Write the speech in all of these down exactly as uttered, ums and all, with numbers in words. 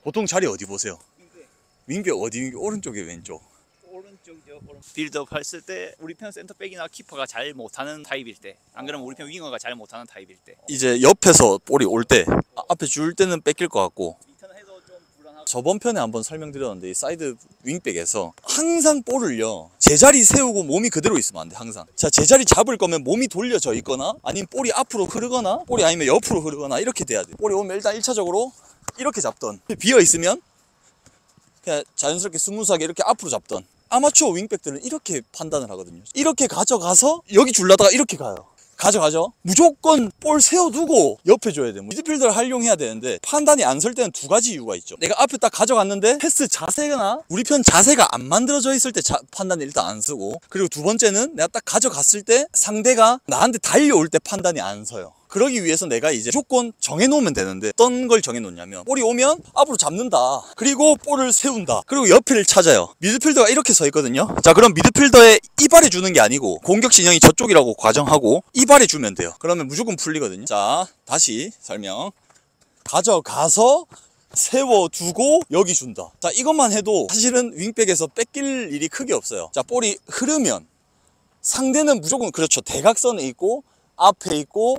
보통 자리 어디 보세요? 윙백 어디 윙백? 오른쪽에 왼쪽? 오른쪽이요. 오른. 빌드업 했을 때 우리 편 센터백이나 키퍼가 잘 못하는 타입일 때, 안 그러면 우리 편 윙어가 잘 못하는 타입일 때. 이제 옆에서 볼이 올 때 앞에 줄 때는 뺏길 것 같고, 리턴 해도 좀 불안하고. 저번 편에 한번 설명드렸는데 이 사이드 윙백에서 항상 볼을요 제자리 세우고 몸이 그대로 있으면 안 돼. 항상 자 제자리 잡을 거면 몸이 돌려져 있거나 아니면 볼이 앞으로 흐르거나 볼이 아니면 옆으로 흐르거나 이렇게 돼야 돼. 볼이 오면 일단 일 차적으로 이렇게 잡던, 비어 있으면 그냥 자연스럽게 스무스하게 이렇게 앞으로 잡던. 아마추어 윙백들은 이렇게 판단을 하거든요. 이렇게 가져가서 여기 줄라다가 이렇게 가요. 가져가죠. 무조건 볼 세워두고 옆에 줘야 돼. 미드필더를 활용해야 되는데 판단이 안 설 때는 두 가지 이유가 있죠. 내가 앞에 딱 가져갔는데 패스 자세나 우리 편 자세가 안 만들어져 있을 때 자, 판단을 일단 안 쓰고, 그리고 두 번째는 내가 딱 가져갔을 때 상대가 나한테 달려올 때 판단이 안 서요. 그러기 위해서 내가 이제 무조건 정해놓으면 되는데, 어떤 걸 정해놓냐면 볼이 오면 앞으로 잡는다, 그리고 볼을 세운다, 그리고 옆을 찾아요. 미드필더가 이렇게 서 있거든요. 자 그럼 미드필더에 이발해 주는 게 아니고 공격 진영이 저쪽이라고 가정하고 이발해 주면 돼요. 그러면 무조건 풀리거든요. 자 다시 설명. 가져가서 세워두고 여기 준다. 자 이것만 해도 사실은 윙백에서 뺏길 일이 크게 없어요. 자 볼이 흐르면 상대는 무조건 그렇죠, 대각선에 있고 앞에 있고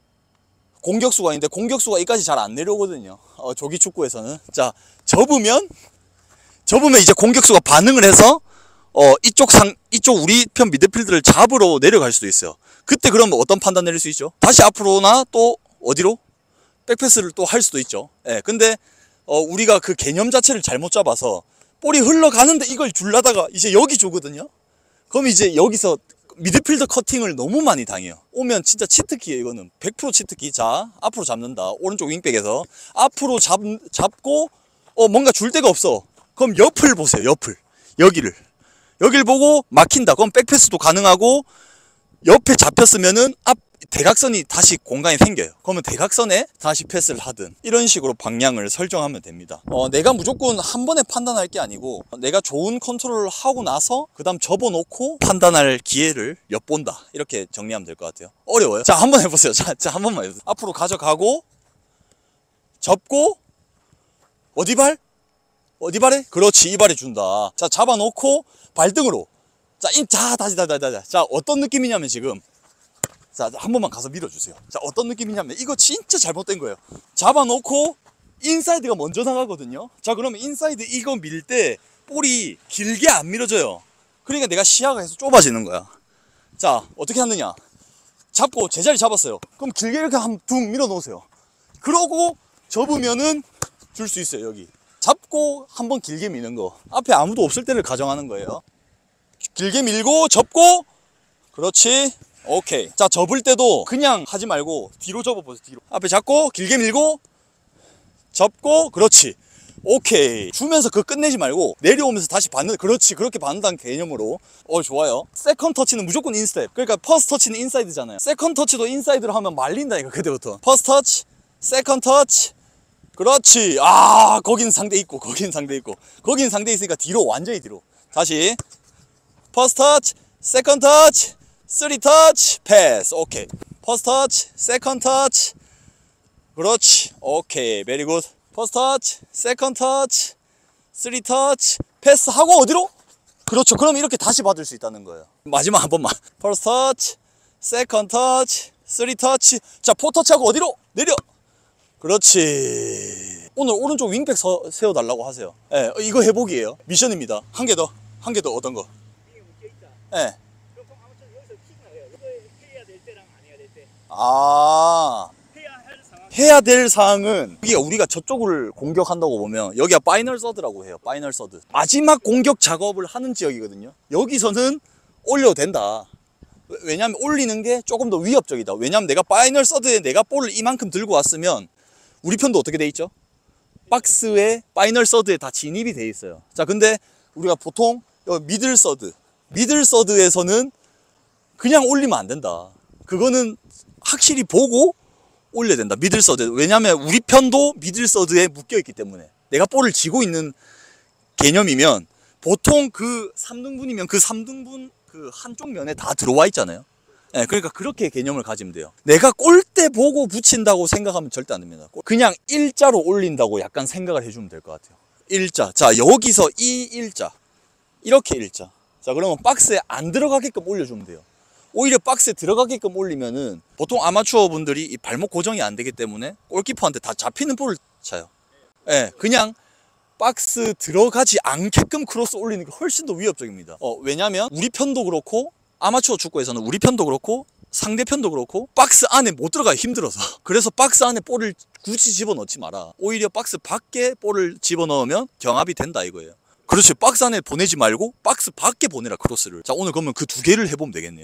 공격수가 있는데 공격수가 여기까지 잘 안 내려오거든요. 어, 조기 축구에서는. 자 접으면 접으면 이제 공격수가 반응을 해서 어 이쪽 상 이쪽 우리 편 미드필드를 잡으러 내려갈 수도 있어요. 그때 그러면 어떤 판단 내릴 수 있죠? 다시 앞으로나 또 어디로? 백패스를 또 할 수도 있죠. 예. 근데 어 우리가 그 개념 자체를 잘못 잡아서 볼이 흘러가는데 이걸 줄라다가 이제 여기 주거든요. 그럼 이제 여기서 미드필더 커팅을 너무 많이 당해요. 오면 진짜 치트키예요. 이거는 백 퍼센트 치트키. 자 앞으로 잡는다. 오른쪽 윙백에서 앞으로 잡, 잡고 어 뭔가 줄 데가 없어. 그럼 옆을 보세요. 옆을. 여기를 여기를 보고 막힌다. 그럼 백패스도 가능하고, 옆에 잡혔으면은 앞 대각선이 다시 공간이 생겨요. 그러면 대각선에 다시 패스를 하든 이런 식으로 방향을 설정하면 됩니다. 어, 내가 무조건 한 번에 판단할 게 아니고 내가 좋은 컨트롤을 하고 나서 그 다음 접어놓고 판단할 기회를 엿본다, 이렇게 정리하면 될 것 같아요. 어려워요? 자 한번 해보세요. 자, 자 한 번만 해보세요. 앞으로 가져가고 접고 어디 발? 어디 발에? 그렇지, 이 발에 준다. 자 잡아놓고 발등으로. 자, 인, 자 다시 다시 다시 다시. 자 어떤 느낌이냐면 지금 자, 한 번만 가서 밀어주세요. 자, 어떤 느낌이냐면 이거 진짜 잘못된 거예요. 잡아놓고 인사이드가 먼저 나가거든요. 자, 그러면 인사이드 이거 밀 때 볼이 길게 안 밀어져요. 그러니까 내가 시야가 계속 좁아지는 거야. 자, 어떻게 하느냐. 잡고 제자리 잡았어요. 그럼 길게 이렇게 한 둥 밀어 놓으세요. 그러고 접으면은 줄 수 있어요. 여기 잡고 한번 길게 미는 거. 앞에 아무도 없을 때를 가정하는 거예요. 길게 밀고 접고, 그렇지. 오케이. 자 접을 때도 그냥 하지 말고 뒤로 접어보세요. 뒤로 앞에 잡고 길게 밀고 접고, 그렇지. 오케이. 주면서 그거 끝내지 말고 내려오면서 다시 받는, 그렇지. 그렇게 받는다는 개념으로. 어 좋아요. 세컨 터치는 무조건 인스텝. 그러니까 퍼스트 터치는 인사이드잖아요. 세컨 터치도 인사이드로 하면 말린다니까 그때부터. 퍼스트 터치, 세컨 터치, 그렇지. 아 거긴 상대 있고 거긴 상대 있고 거긴 상대 있으니까 뒤로, 완전히 뒤로. 다시 퍼스트 터치, 세컨 터치, 쓰리 터치, 패스. 오케이. 퍼스트 터치, 세컨드 터치, 그렇지. 오케이, 베리 굿. 퍼스트 터치, 세컨드 터치, 쓰리 터치, 패스 하고 어디로? 그렇죠. 그럼 이렇게 다시 받을 수 있다는 거예요. 마지막 한 번만. 퍼스트 터치, 세컨드 터치, 쓰리 터치. 자, 포 터치하고 어디로? 내려. 그렇지. 오늘 오른쪽 윙백 서, 세워달라고 하세요. 예, 네, 이거 해보기예요. 미션입니다. 한 개 더. 한 개 더. 어떤 거? 예. 네. 아, 해야 될 사항은 여기가 우리가 저쪽을 공격한다고 보면 여기가 파이널 서드라고 해요. 파이널 서드. 마지막 공격 작업을 하는 지역이거든요. 여기서는 올려도 된다. 왜냐면 올리는 게 조금 더 위협적이다. 왜냐면 내가 파이널 서드에 내가 볼을 이만큼 들고 왔으면 우리 편도 어떻게 돼 있죠? 박스에 파이널 서드에 다 진입이 돼 있어요. 자, 근데 우리가 보통 여기 미들 서드, 미들 서드에서는 그냥 올리면 안 된다. 그거는 확실히 보고 올려야 된다. 미들 서드. 왜냐면 우리 편도 미들 서드에 묶여 있기 때문에. 내가 볼을 쥐고 있는 개념이면 보통 그 삼 등분이면 그 삼 등분 그 한쪽 면에 다 들어와 있잖아요. 네, 그러니까 그렇게 개념을 가지면 돼요. 내가 골대 보고 붙인다고 생각하면 절대 안 됩니다. 그냥 일자로 올린다고 약간 생각을 해주면 될 것 같아요. 일자. 자, 여기서 이 일자. 이렇게 일자. 자, 그러면 박스에 안 들어가게끔 올려주면 돼요. 오히려 박스에 들어가게끔 올리면은 보통 아마추어 분들이 이 발목 고정이 안 되기 때문에 골키퍼한테 다 잡히는 볼을 차요. 예, 네, 그냥 박스 들어가지 않게끔 크로스 올리는 게 훨씬 더 위협적입니다. 어, 왜냐면 우리 편도 그렇고 아마추어 축구에서는 우리 편도 그렇고 상대편도 그렇고 박스 안에 못 들어가기 힘들어서 그래서 박스 안에 볼을 굳이 집어넣지 마라. 오히려 박스 밖에 볼을 집어넣으면 경합이 된다 이거예요. 그렇지. 박스 안에 보내지 말고 박스 밖에 보내라 크로스를. 자, 오늘 그러면 그 두 개를 해보면 되겠네요.